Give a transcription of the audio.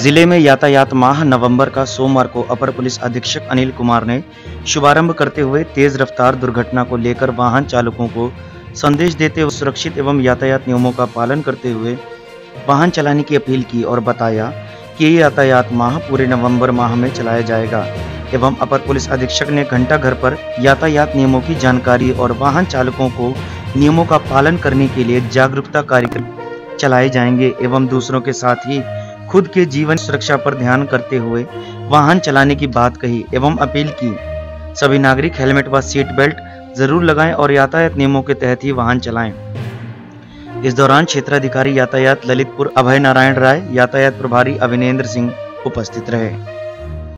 जिले में यातायात माह नवंबर का सोमवार को अपर पुलिस अधीक्षक अनिल कुमार ने शुभारंभ करते हुए तेज रफ्तार दुर्घटना को लेकर वाहन चालकों को संदेश देते हुए सुरक्षित एवं यातायात नियमों का पालन करते हुए वाहन चलाने की अपील की और बताया कि ये यातायात माह पूरे नवंबर माह में चलाया जाएगा। एवं अपर पुलिस अधीक्षक ने घंटा घर पर यातायात नियमों की जानकारी और वाहन चालकों को नियमों का पालन करने के लिए जागरूकता कार्यक्रम चलाए जाएंगे एवं दूसरों के साथ ही खुद के जीवन सुरक्षा पर ध्यान करते हुए वाहन चलाने की बात कही एवं अपील की सभी नागरिक हेलमेट व सीट बेल्ट जरूर लगाएं और यातायात नियमों के तहत ही वाहन चलाएं। इस दौरान क्षेत्राधिकारी यातायात ललितपुर अभय नारायण राय, यातायात प्रभारी अभिनेंद्र सिंह उपस्थित रहे।